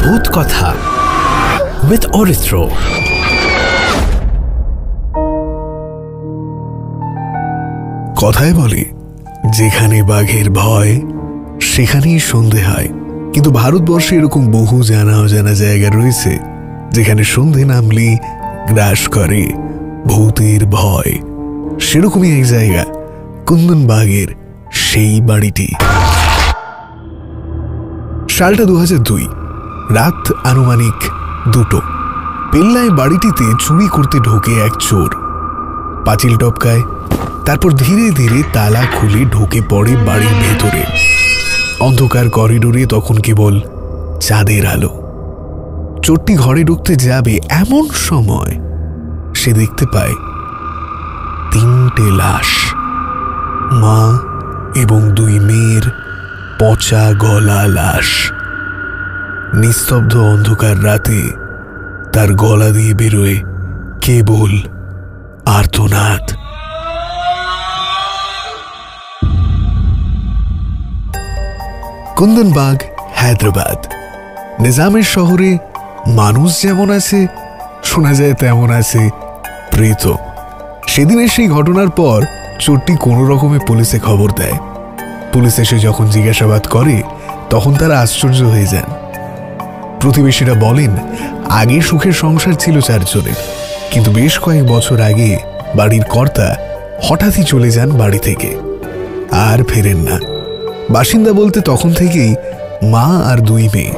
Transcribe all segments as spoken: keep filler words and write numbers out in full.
ভূত কথা উইথ অরিত্র। কথায় বলে যেখানে বাঘের ভয় সেখানেই সন্ধে হয়, কিন্তু ভারতবর্ষে এরকম বহু জানা অজানা জায়গা রয়েছে যেখানে সন্ধে নামলেই গ্রাস করে ভূতের ভয়। সেরকমই এক জায়গা কুন্দনবাগের সেই বাড়িটি। সালটা দু হাজার দুই, রাত আনুমানিক দুটো। পেল্লায় বাড়িটিতে চুরি করতে ঢোকে এক চোর। পাঁচিল টপকায়, তারপর ধীরে ধীরে তালা খুলে ঢুকে পড়ে বাড়ির ভেতরে। অন্ধকার করিডোরে তখন কেবল চাঁদের আলো। চোরটি ঘরে ঢুকতে যাবে এমন সময় সে দেখতে পায় তিনটে লাশ, মা এবং দুই মেয়ের পচা গলা লাশ। নিস্তব্ধ অন্ধকার রাতে তার গলা দিয়ে বেরোয় কেবল আর্তনাদ। কুন্দনবাগ, হায়দ্রাবাদ। নিজামের শহরে মানুষ যেমন আছে, শোনা যায় তেমন আছে প্রেত। সেদিনের সেই ঘটনার পর চোরটি কোনো রকমে পুলিশে খবর দেয়। পুলিশ এসে যখন জিজ্ঞাসাবাদ করে তখন তারা আশ্চর্য হয়ে যান। প্রতিবেশীরা বলেন আগে সুখের সংসার ছিল চারজনের, কিন্তু বেশ কয়েক বছর আগে বাড়ির কর্তা হঠাৎই চলে যান বাড়ি থেকে, আর ফেরেন না। বাসিন্দা বলতে তখন থেকেই মা আর দুই মেয়ে।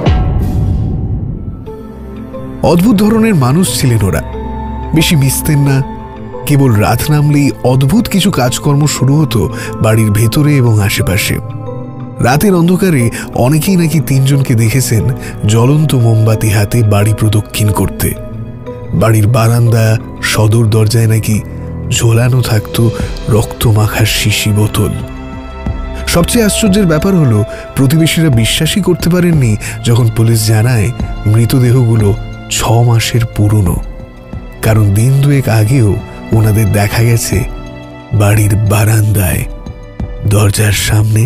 অদ্ভুত ধরনের মানুষ ছিলেন ওরা। বেশি মিশতেন না, কেবল রাত নামলেই অদ্ভুত কিছু কাজকর্ম শুরু হতো বাড়ির ভেতরে এবং আশেপাশে। রাতের অন্ধকারে অনেকেই নাকি তিনজনকে দেখেছেন জ্বলন্ত মোমবাতি হাতে বাড়ি প্রদক্ষিণ করতে। বাড়ির বারান্দা, সদর দরজায় নাকি ঝোলানো থাকত রক্তমাখার শিশি বোতল। সবচেয়ে আশ্চর্যের ব্যাপার হলো প্রতিবেশীরা বিশ্বাসই করতে পারেননি যখন পুলিশ জানায় মৃতদেহগুলো ছ মাসের পুরনো, কারণ দিন দুয়েক আগেও ওনাদের দেখা গেছে বাড়ির বারান্দায় দরজার সামনে।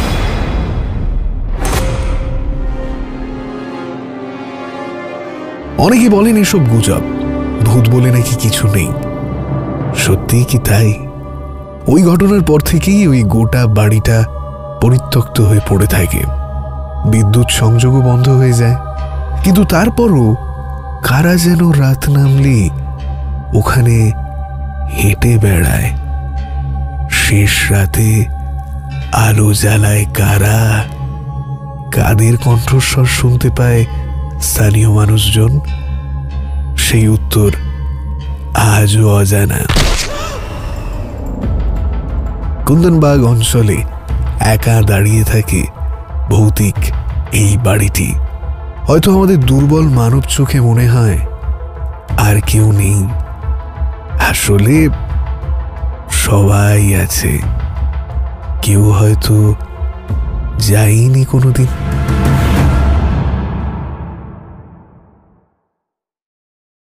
অনেকে বলেন এসব গুজব, ভূত বলে নাকি কিছু নেই। সত্যিই কি তাই? ওই ঘটনার পর থেকেই ওই গোটা বাড়িটা পরিত্যক্ত হয়ে পড়ে থাকে। বিদ্যুৎ সংযোগও বন্ধ হয়ে যায়, কিন্তু তারপরও কারা যেন রাত নামলে ওখানে হেঁটে বেড়ায়। শেষ রাতে আলো জ্বালায় কারা? কাদের কণ্ঠস্বর শুনতে পায় স্থানীয় মানুষজন? সেই উত্তর আজও অজানা। কুন্দনবাগ অঞ্চলে একা দাঁড়িয়ে থাকে ভৌতিক এই বাড়িটি। হয়তো আমাদের দুর্বল মানব চোখে মনে হয় আর কেউ নেই, আসলে সবাই আছে। কেউ হয়তো যায়নি কোনোদিন।